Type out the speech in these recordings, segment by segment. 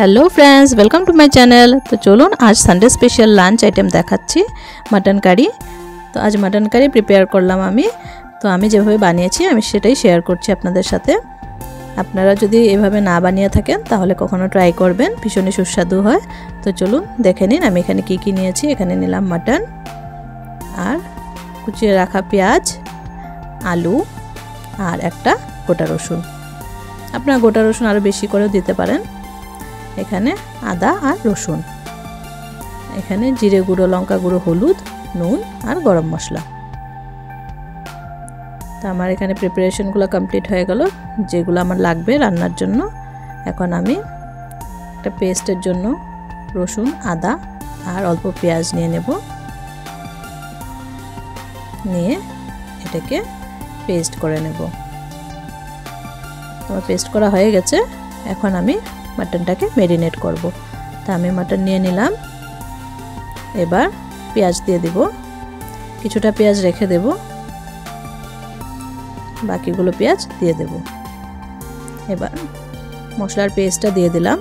Hello friends, welcome to my channel. तो चलুন आज সানডে স্পেশাল লাঞ্চ আইটেম দেখাচ্ছি মাটন কারি। তো আজ মাটন কারি প্রিপেয়ার করলাম আমি। তো আমি যেভাবে বানিয়েছি আমি সেটাই শেয়ার করছি আপনাদের সাথে। আপনারা যদি এভাবে না বানিয়ে থাকেন তাহলে কখনো ট্রাই করবেন, ভীষণই সুস্বাদু হয়। তো চলুন দেখে নিন আমি এখানে কি কি নিয়েছি। এখানে নিলাম মাটন আর কুচিয়ে রাখা পেঁয়াজ, আলু আর একটা গোটা রসুন। আপনারা গোটা রসুন আরও বেশি করেও দিতে পারেন। এখানে আদা আর রসুন, এখানে জিরে গুঁড়ো, লঙ্কা গুঁড়ো, হলুদ, নুন আর গরম মশলা। তো আমার এখানে প্রিপারেশনগুলো কমপ্লিট হয়ে গেল, যেগুলো আমার লাগবে রান্নার জন্য। এখন আমি একটা পেস্টের জন্য রসুন, আদা আর অল্প পেঁয়াজ নিয়ে নেব। নিয়ে এটাকে পেস্ট করে নেব। আমার পেস্ট করা হয়ে গেছে। এখন আমি মাটনটাকে ম্যারিনেট করব। তা আমি মাটন নিয়ে নিলাম। এবার পেঁয়াজ দিয়ে দেব, কিছুটা পেঁয়াজ রেখে দেব, বাকিগুলো পেঁয়াজ দিয়ে দেব। এবার মশলার পেস্টটা দিয়ে দিলাম,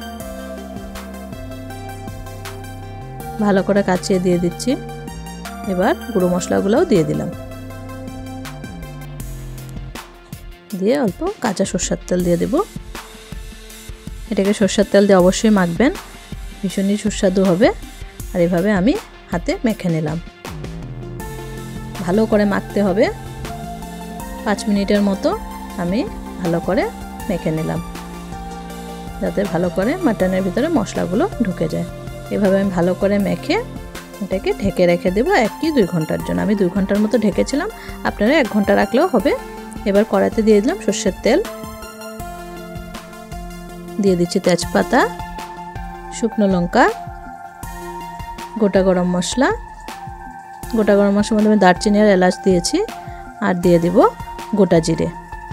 ভালো করে কাচিয়ে দিয়ে দিচ্ছি। এবার গুঁড়ো মশলাগুলোও দিয়ে দিলাম, দিয়ে অল্প কাঁচা সরষের তেল দিয়ে দেব। এটাকে সরষের তেল দিয়ে অবশ্যই মাখবেন, ভীষণই সুস্বাদু হবে। আর এভাবে আমি হাতে মেখে নিলাম। ভালো করে মাখতে হবে, 5 মিনিটের মতো আমি ভালো করে মেখে নিলাম, যাতে ভালো করে মাটনের ভিতরে মশলাগুলো ঢুকে যায়। এভাবে আমি ভালো করে মেখে এটাকে ঢেকে রেখে দেবো 1 কি 2 ঘন্টার জন্য। আমি 2 ঘন্টার মতো ঢেকেছিলাম, আপনারা 1 ঘন্টা রাখলেও হবে। এবার কড়াইতে দিয়ে দিলাম সরষের তেল, দিয়ে দিচ্ছি তেজপাতা, শুকনো লঙ্কা, গোটা গরম মশলা। গোটা গরম মশলার মধ্যে আমি দারচিনি আর এলাচ দিয়েছি, আর দিয়ে দিব গোটা জিরে।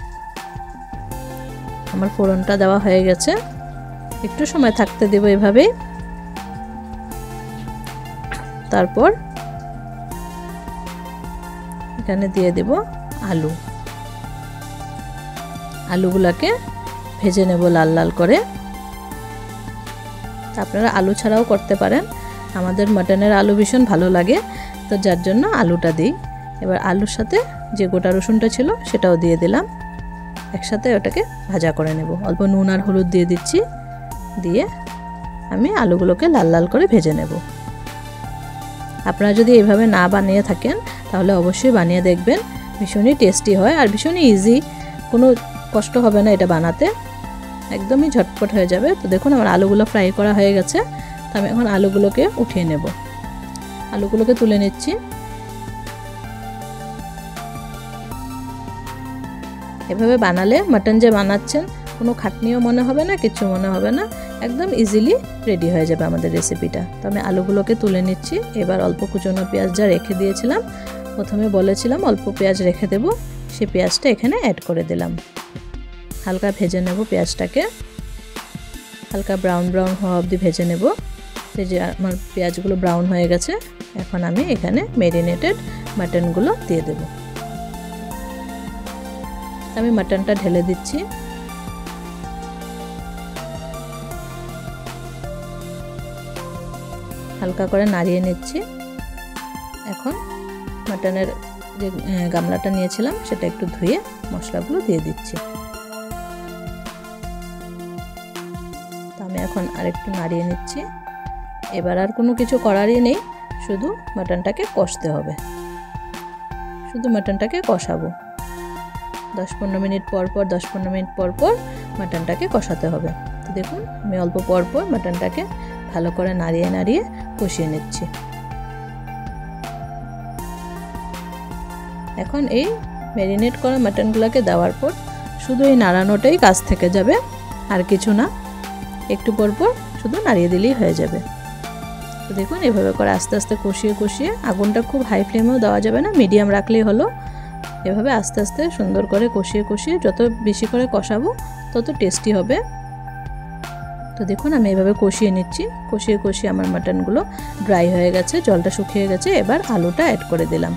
আমার ফোড়নটা দেওয়া হয়ে গেছে, একটু সময় থাকতে দেব এভাবেই। তারপর এখানে দিয়ে দেব আলু। আলুগুলোকে ভেজে নেব লাল লাল করে। আপনারা আলু ছাড়াও করতে পারেন, আমাদের মাটনের আলু ভীষণ ভালো লাগে, তো যার জন্য আলুটা দিই। এবার আলুর সাথে যে গোটা রসুনটা ছিল সেটাও দিয়ে দিলাম, একসাথে ওটাকে ভাজা করে নেব। অল্প নুন আর হলুদ দিয়ে দিচ্ছি, দিয়ে আমি আলুগুলোকে লাল লাল করে ভেজে নেব। আপনারা যদি এভাবে না বানিয়ে থাকেন তাহলে অবশ্যই বানিয়ে দেখবেন, ভীষণই টেস্টি হয় আর ভীষণই ইজি, কোনো কষ্ট হবে না এটা বানাতে, একদমই ঝটপট হয়ে যাবে। তো দেখুন আমার আলুগুলো ফ্রাই করা হয়ে গেছে। তো আমি এখন আলুগুলোকে উঠিয়ে নেব। আলুগুলোকে তুলে নিচ্ছি। এভাবে বানালে মাটন যে বানাচ্ছেন কোনো খাটনিও মনে হবে না, কিচ্ছু মনে হবে না, একদম ইজিলি রেডি হয়ে যাবে আমাদের রেসিপিটা। তো আমি আলুগুলোকে তুলে নিচ্ছি। এবার অল্প কুচনো পেঁয়াজ যা রেখে দিয়েছিলাম, প্রথমে বলেছিলাম অল্প পেঁয়াজ রেখে দেব, সেই পেঁয়াজটা এখানে অ্যাড করে দিলাম। হালকা ভেজে নেব পেঁয়াজটাকে, হালকা ব্রাউন ব্রাউন হওয়া অবধি ভেজে নেব। এই যে আমার পেঁয়াজগুলো ব্রাউন হয়ে গেছে, এখন আমি এখানে ম্যারিনেটেড মাটনগুলো দিয়ে দেব। আমি মাটনটা ঢেলে দিচ্ছি। হালকা করে নাড়িয়ে নিচ্ছি। এখন মাটনের যে গামলাটা নিয়েছিলাম সেটা একটু ধুয়ে মশলাগুলো দিয়ে দিচ্ছি। আমি এখন আরেকটু নাড়িয়ে নিচ্ছি। এবার আর কোনো কিছু করারই নেই, শুধু মাটনটাকে কষতে হবে, শুধু মাটনটাকে কষাবো। 10-15 মিনিট পর পর 10-15 মিনিট পর পর মাটনটাকে কষাতে হবে। তো দেখুন আমি অল্প পর পর মাটনটাকে ভালো করে নাড়িয়ে নাড়িয়ে কষিয়ে নিচ্ছি। এখন এই ম্যারিনেট করা মাটনগুলোকে দেওয়ার পর শুধু এই নাড়ানোটাই কাজ থেকে যাবে, আর কিছু না। একটু পর পর শুধু নাড়িয়ে দিলেই হয়ে যাবে। তো দেখুন এভাবে করে আস্তে আস্তে কষিয়ে কষিয়ে, আগুনটা খুব হাই ফ্লেমেও দেওয়া যাবে না, মিডিয়াম রাখলেই হলো। এভাবে আস্তে আস্তে সুন্দর করে কষিয়ে কষিয়ে, যত বেশি করে কষাবো তত টেস্টি হবে। তো দেখুন আমি এভাবে কষিয়ে নিচ্ছি। কষিয়ে কষিয়ে আমার মাটনগুলো ড্রাই হয়ে গেছে, জলটা শুকিয়ে গেছে। এবার আলুটা অ্যাড করে দিলাম,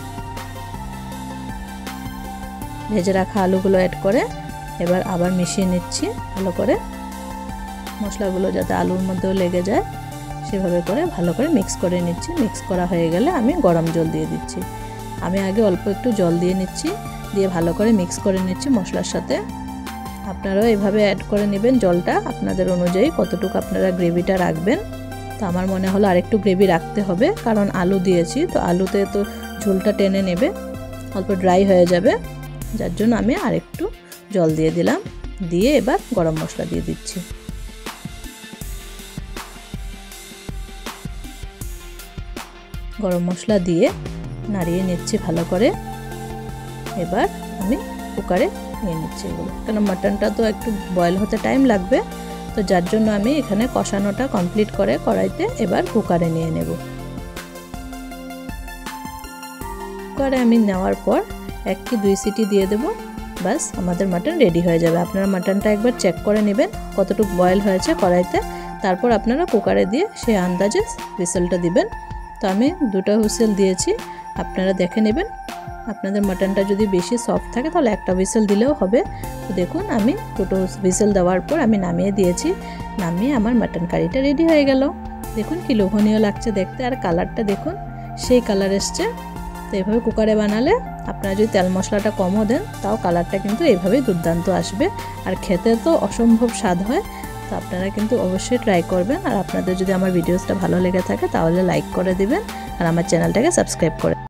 ভেজে রাখা আলুগুলো অ্যাড করে এবার আবার মিশিয়ে নিচ্ছি ভালো করে। মশলাগুলো যাতে আলুর মধ্যেও লেগে যায় সেভাবে করে ভালো করে মিক্স করে নিচ্ছি। মিক্স করা হয়ে গেলে আমি গরম জল দিয়ে দিচ্ছি। আমি আগে অল্প একটু জল দিয়ে নিচ্ছি, দিয়ে ভালো করে মিক্স করে নিচ্ছি মশলার সাথে। আপনারাও এভাবে অ্যাড করে নেবেন জলটা আপনাদের অনুযায়ী, কতটুকু আপনারা গ্রেভিটা রাখবেন। তো আমার মনে হলো আরেকটু গ্রেভি রাখতে হবে, কারণ আলু দিয়েছি, তো আলুতে তো ঝোলটা টেনে নেবে, অল্প ড্রাই হয়ে যাবে, যার জন্য আমি আরেকটু জল দিয়ে দিলাম। দিয়ে এবার গরম মশলা দিয়ে দিচ্ছি। গরম মশলা দিয়ে নাড়িয়ে নিচ্ছি ভালো করে। এবার আমি কুকারে নিয়ে নিচ্ছি এগুলো, কেন মাটনটা তো একটু বয়েল হতে টাইম লাগবে, তো যার জন্য আমি এখানে কষানোটা কমপ্লিট করে কড়াইতে এবার কুকারে নিয়ে নেব। কুকারে আমি নেওয়ার পর 1 কি 2 সিটি দিয়ে দেব, বাস আমাদের মাটন রেডি হয়ে যাবে। আপনারা মাটনটা একবার চেক করে নেবেন কতটুকু বয়েল হয়েছে কড়াইতে, তারপর আপনারা কুকারে দিয়ে সেই আন্দাজে হুইসেলটা দিবেন। তো আমি 2টা হুইসেল দিয়েছি, আপনারা দেখে নেবেন। আপনাদের মাটনটা যদি বেশি সফট থাকে তাহলে 1টা হুইসেল দিলেও হবে। তো দেখুন আমি 2টো হুইসেল দেওয়ার পর আমি নামিয়ে দিয়েছি। নামিয়ে আমার মাটন কারিটা রেডি হয়ে গেল। দেখুন কি লোভনীয় লাগছে দেখতে, আর কালারটা দেখুন সেই কালার এসছে। তো এভাবে কুকারে বানালে আপনারা যদি তেল মশলাটা কমও দেন তাও কালারটা কিন্তু এইভাবেই দুর্দান্ত আসবে, আর খেতে তো অসম্ভব স্বাদ হয়। তো আপনারা কিন্তু অবশ্যই ট্রাই করবেন। আর আপনাদের যদি আমার ভিডিওসটা ভালো লেগে থাকে তাহলে লাইক করে দিবেন আর আমার চ্যানেলটাকে সাবস্ক্রাইব করে